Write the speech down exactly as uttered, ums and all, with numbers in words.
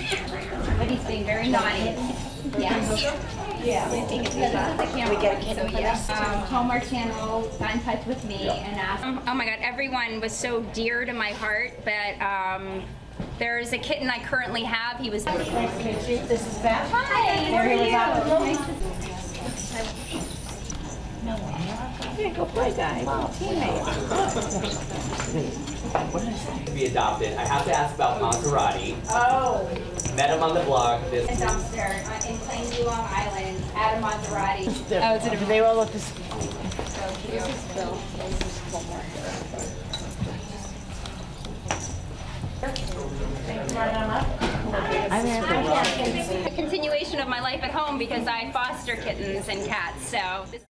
But he's being very naughty. Yes. Yeah. We think it's we get a kitten so, for yes. Um, Hallmark Channel got in touch with me and asked. Um, oh my God, everyone was so dear to my heart, but um, there's a kitten I currently have. He was. Nice to meet you. This is Beth. Hi. How are you? Nice to Yeah, go play, guys. Wow. Teammates. To be adopted, I have to ask about Maserati. Oh. Met him on the blog. This a dumpster uh, in Plainview, Long Island. At a Maserati. Oh, it's a, they all look the same. So cute. I'm a continuation of my life at home because I foster kittens and cats. So. This